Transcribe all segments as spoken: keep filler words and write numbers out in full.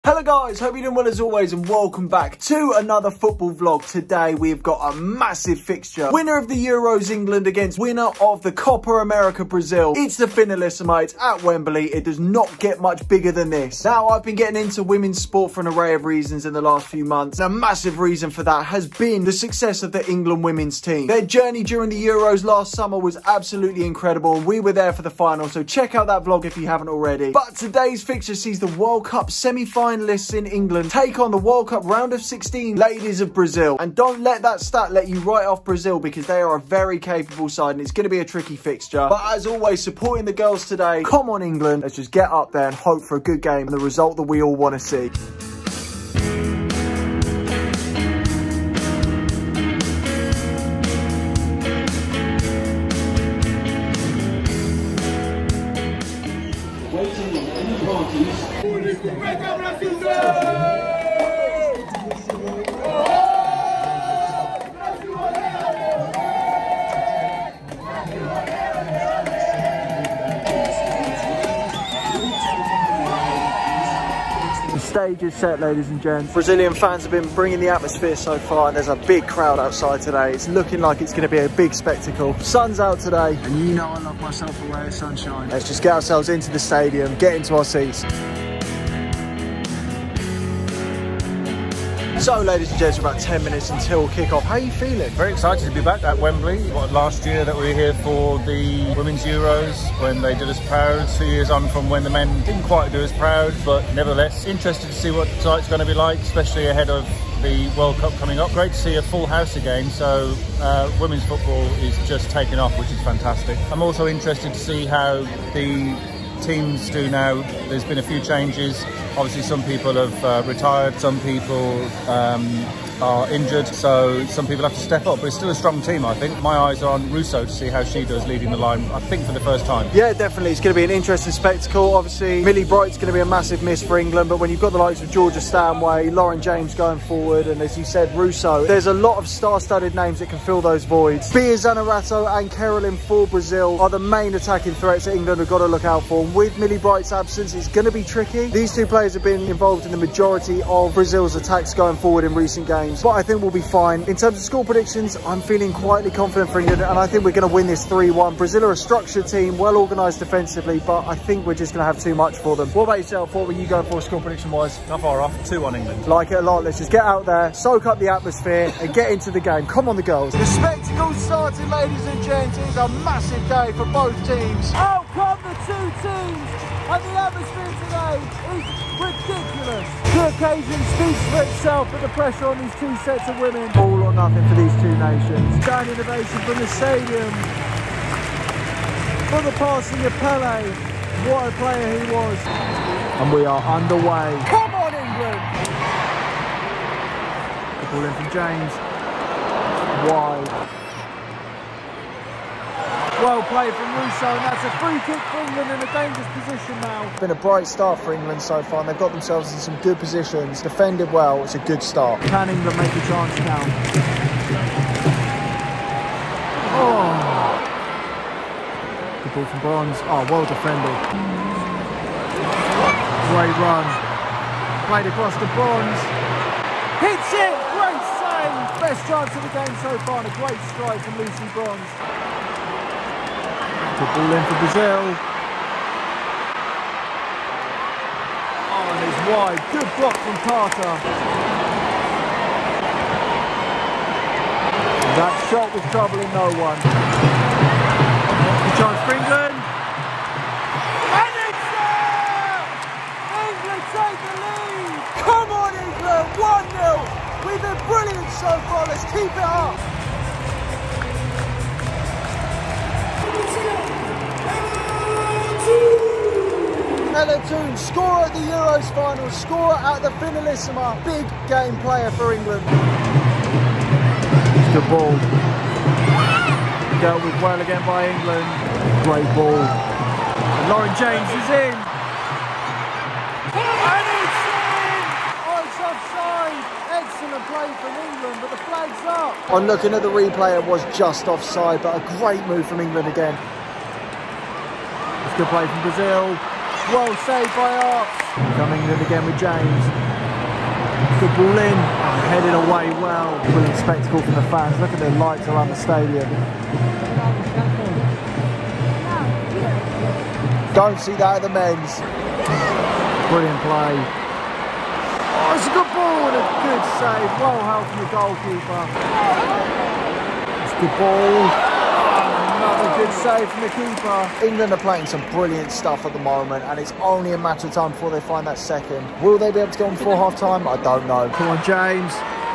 Hello guys, hope you're doing well as always and welcome back to another football vlog. Today we've got a massive fixture. Winner of the Euros England against winner of the Copa America Brazil. It's the Finalissima, it's at Wembley. It does not get much bigger than this. Now I've been getting into women's sport for an array of reasons in the last few months. And a massive reason for that has been the success of the England women's team. Their journey during the Euros last summer was absolutely incredible and we were there for the final, so check out that vlog if you haven't already. But today's fixture sees the World Cup semi-final finalists in England take on the World Cup round of sixteen ladies of Brazil. And don't let that stat let you write off Brazil, because they are a very capable side and it's going to be a tricky fixture. But as always, supporting the girls today. Come on England, let's just get up there and hope for a good game and the result that we all want to see. The stage is set, ladies and gents. Brazilian fans have been bringing the atmosphere so far and there's a big crowd outside today. It's looking like it's going to be a big spectacle. Sun's out today. And you know I love myself a ray of sunshine. Let's just get ourselves into the stadium, get into our seats. So, ladies and gents, we're about ten minutes until kick-off. How are you feeling? Very excited to be back at Wembley. What, last year that we were here for the Women's Euros, when they did us proud. Two years on from when the men didn't quite do us proud, but nevertheless, interested to see what tonight's going to be like, especially ahead of the World Cup coming up. Great to see a full house again, so uh, women's football is just taking off, which is fantastic. I'm also interested to see how the teams do now. There's been a few changes. Obviously some people have uh, retired, some people um, are injured, so some people have to step up, but it's still a strong team. I think my eyes are on Russo to see how she does leading the line, I think for the first time. Yeah, definitely, it's going to be an interesting spectacle. Obviously Millie Bright's going to be a massive miss for England, but when you've got the likes of Georgia Stanway, Lauren James going forward, and as you said, Russo, there's a lot of star-studded names that can fill those voids. Bia Zanerato and Carolyn for Brazil are the main attacking threats that England have got to look out for, and with Millie Bright's absence it's going to be tricky. These two players have been involved in the majority of Brazil's attacks going forward in recent games, but I think we'll be fine. In terms of score predictions, I'm feeling quietly confident for England and I think we're going to win this three one. Brazil are a structured team, well organised defensively, but I think we're just going to have too much for them. What about yourself? What were you going for score prediction wise? Not far off, two one England. Like it a lot. Let's just get out there, soak up the atmosphere and get into the game. Come on the girls. The spectacle's starting, ladies and gents. It's a massive day for both teams. Out come the two teams and the atmosphere today is ridiculous. The occasion speaks for itself, but the pressure on these two sets of women, all or nothing for these two nations. Standing ovation from the stadium for the passing of Pele. What a player he was. And we are underway. Come on England! The ball in from James. Wide. Well played from Russo, and that's a free kick for England in a dangerous position now. It's been a bright start for England so far and they've got themselves in some good positions. Defended well, it's a good start. Can England make a chance now? Oh! Good ball from Bronze. Oh, well defended. Great run. Played across the Bronze. Hits it! Great save! Best chance of the game so far and a great strike from Lucy Bronze. Good ball in for Brazil. Oh, and it's wide. Good block from Carter. That shot was troubling no one. Good chance for England. And it's there! England take the lead! Come on England, one nil! We've been brilliant so far, let's keep it up! Toone, scorer at the Euros final, scorer at the Finalissima, big game player for England. Good ball. Dealt with well again by England. Great ball. And Lauren James is in. And it's in! Oh, it's offside. Excellent play from England, but the flag's up. On looking at the replay, it was just offside, but a great move from England again. It's good play from Brazil. Well saved by Arts. Come England again with James. Good ball in. Oh, headed away well. Brilliant spectacle from the fans. Look at the lights around the stadium. Don't see that at the men's. Brilliant play. Oh, it's a good ball and a good save. Well held from the goalkeeper. It's a good ball. Another good save from the keeper. England are playing some brilliant stuff at the moment, and it's only a matter of time before they find that second. Will they be able to go on before half time? I don't know. Come on, James.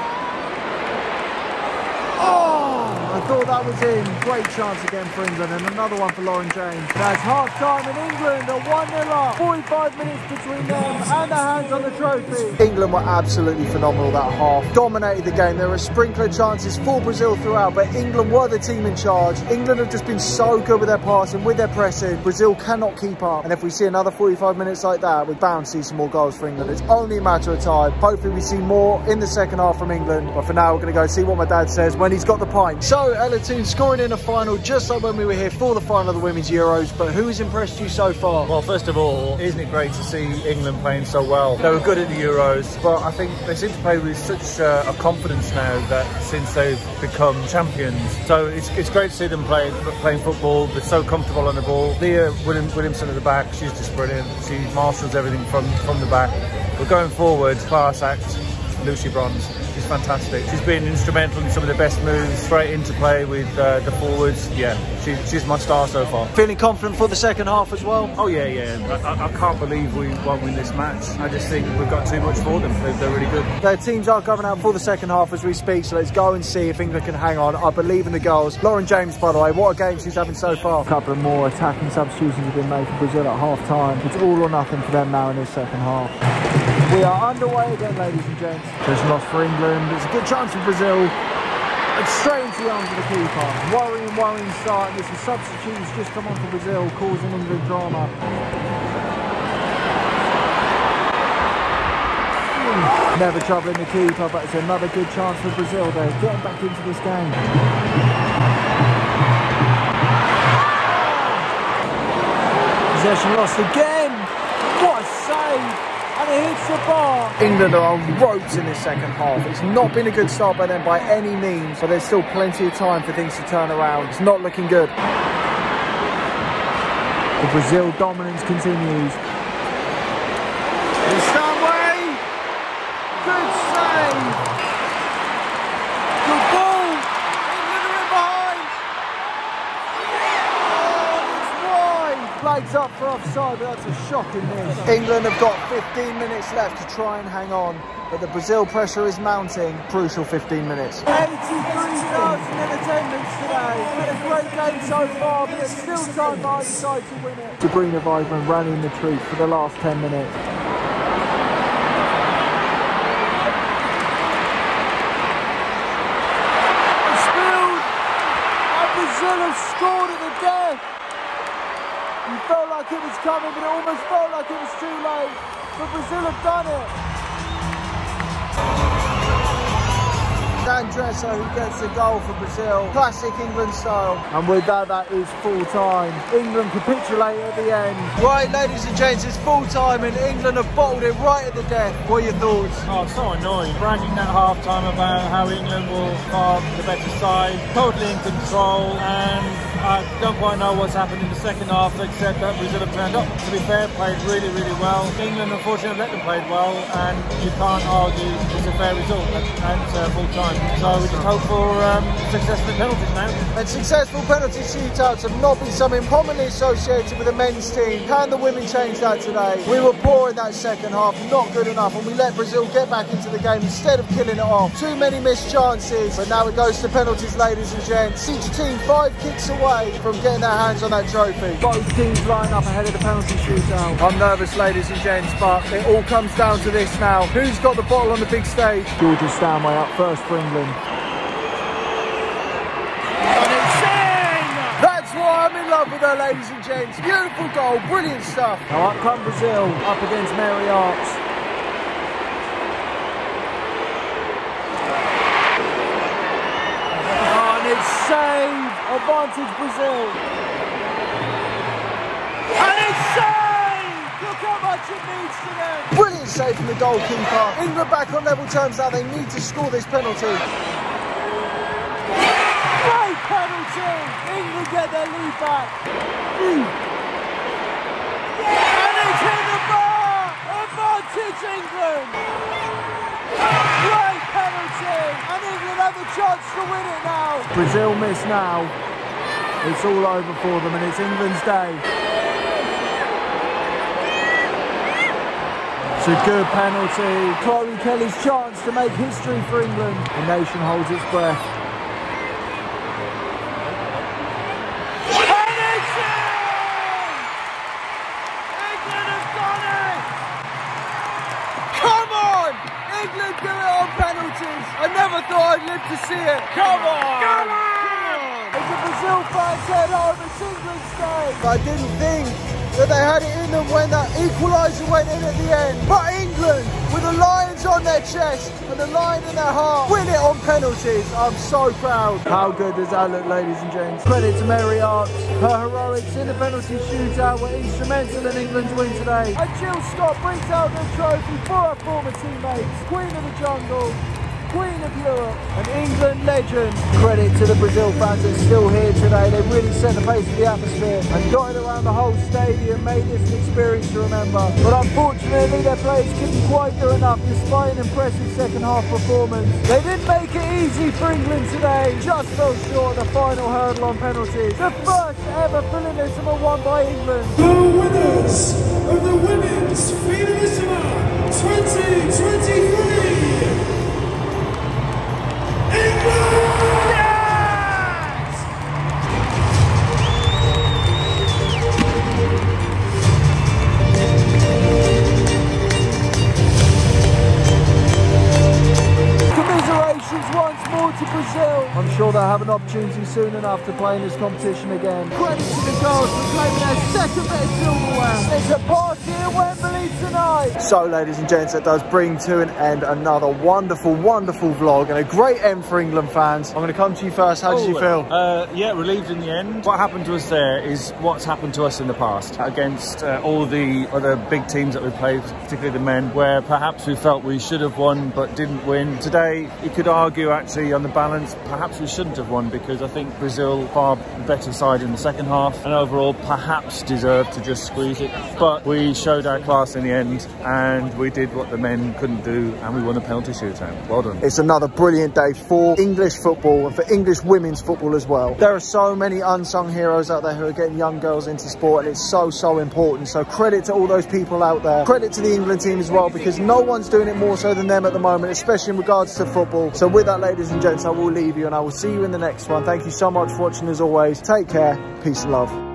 I thought that was in. Great chance again for England, and another one for Lauren James. That's half time in England, a one nil up. forty-five minutes between them and their hands on the trophy. England were absolutely phenomenal that half. Dominated the game. There were sprinkler chances for Brazil throughout, but England were the team in charge. England have just been so good with their passing, with their pressing. Brazil cannot keep up, and if we see another forty-five minutes like that, we're bound to see some more goals for England. It's only a matter of time. Hopefully we see more in the second half from England, but for now we're going to go see what my dad says when he's got the pint. So Ella Toone scoring in a final just like when we were here for the final of the Women's Euros, but who has impressed you so far? Well, first of all, isn't it great to see England playing so well? They were good at the Euros, but I think they seem to play with such uh, a confidence now that since they've become champions. So it's, it's great to see them play, playing football. They're so comfortable on the ball. Leah William, Williamson at the back, she's just brilliant. She marshals everything from, from the back. But going forward, class act, Lucy Bronze. She's fantastic. She's been instrumental in some of the best moves, straight into play with uh, the forwards. Yeah, she, she's my star so far. Feeling confident for the second half as well? Oh yeah, yeah. I, I can't believe we won't win this match. I just think we've got too much for them. They're, they're really good. Their teams are going out for the second half as we speak, so let's go and see if England can hang on. I believe in the girls. Lauren James, by the way, what a game she's having so far. A couple of more attacking substitutions have been made for Brazil at half time. It's all or nothing for them now in this second half. We are underway again, ladies and gents. Just lost for England. It's a good chance for Brazil. It's straight into the arms of the keeper. Worrying, worrying start. There's a substitute who's just come on for Brazil, causing England drama. Never troubling the keeper, but it's another good chance for Brazil. They're getting back into this game. Possession lost again. What a save. And it hits the bar. England are on ropes in this second half. It's not been a good start by them by any means, but there's still plenty of time for things to turn around. It's not looking good. The Brazil dominance continues. The Stanway. Good save. Good ball. England are in behind. Oh, it's wide. Flags up for offside, but that's a shocking miss. England have got fifteen minutes left to try and hang on, but the Brazil pressure is mounting. Crucial fifteen minutes. eighty-three thousand in attendance today. Been a great game so far, but there's still time for either side to win it. Sabrina Weidman rallying the troops for the last ten minutes. It's spilled, and Brazil have scored at the death. You felt like it was coming, but it almost felt like it was too late. But Brazil have done it. Andressa who gets the goal for Brazil. Classic England style. And with that, that is full time. England capitulate at the end. Right, ladies and gents, it's full time and England have bottled it right at the death. What are your thoughts? Oh, so annoying. Bragging at half time about how England will farm the better side. Totally in control, and I don't quite know what's happened in the second half except that Brazil have turned up. To be fair, played really, really well. England, unfortunately, let them play well, and you can't argue it's a fair result at, at uh, full time. So we just hope for um, successful penalties now. And successful penalty shootouts have not been something commonly associated with the men's team. Can the women change that today? We were poor in that second half, not good enough, and we let Brazil get back into the game instead of killing it off. Too many missed chances, but now it goes to penalties, ladies and gents. Each team five kicks away from getting their hands on that trophy. Both teams line up ahead of the penalty shootout. I'm nervous, ladies and gents, but it all comes down to this now. Who's got the bottle on the big stage? Georgia Stanway up first for England. And it's in! That's why I'm in love with her, ladies and gents. Beautiful goal, brilliant stuff. Now up come Brazil, up against Mary Arts. Oh, and it's saved. Advantage Brazil. And it's saved! Look how much legend needs to them. Brilliant save from the goalkeeper. England back on level terms now. They need to score this penalty. Great penalty. England get their lead back. Mm. And it's in the bar. Advantage England. Great penalty. And England have the chance to win it now. Brazil miss now. It's all over for them and it's England's day. It's a good penalty. Chloe Kelly's chance to make history for England. The nation holds its breath. And it's in! England have done it! Come on! England do it on penalties. I never thought I'd live to see it. Come on! Come on! As a Brazil fan said, oh, it's England's day. I didn't think that they had it in them when that equaliser went in at the end. But England, with the lions on their chest and the lion in their heart, win it on penalties. I'm so proud. How good does that look, ladies and gents? Credit to Mary Arts. Her heroics in the penalty shootout were instrumental in England's win today. And Jill Scott brings out the trophy for her former teammates. Queen of the jungle. Queen of Europe. An England legend. Credit to the Brazil fans that are still here today. They really set the pace of the atmosphere and dotted around the whole stadium, made this an experience to remember. But unfortunately, their players couldn't quite do enough despite an impressive second half performance. They didn't make it easy for England today. Just fell short of the final hurdle on penalties. The first ever Finalissima won by England. The winners of the Women's Finalissima twenty twenty-three. Once more to Brazil. I'm sure they'll have an opportunity soon enough to play in this competition again. Credit to the girls for claiming their second best silverware. There's a party at Wembley tonight. So, ladies and gents, that does bring to an end another wonderful, wonderful vlog and a great end for England fans. I'm going to come to you first. How did you feel? Uh, yeah, relieved in the end. What happened to us there is what's happened to us in the past against uh, all the other big teams that we played, particularly the men, where perhaps we felt we should have won but didn't win. Today, you could argue actually on the balance, perhaps we shouldn't have won because I think Brazil far better side in the second half and overall perhaps deserved to just squeeze it. But we showed our class in the end and we did what the men couldn't do and we won a penalty shootout. Well done. It's another brilliant day for English football and for English women's football as well. There are so many unsung heroes out there who are getting young girls into sport and it's so, so important. So credit to all those people out there. Credit to the England team as well because no one's doing it more so than them at the moment, especially in regards to football. So with that, ladies and gents, I will leave you and I will see you in the next one. Thank you so much for watching as always. Take care. Peace and love.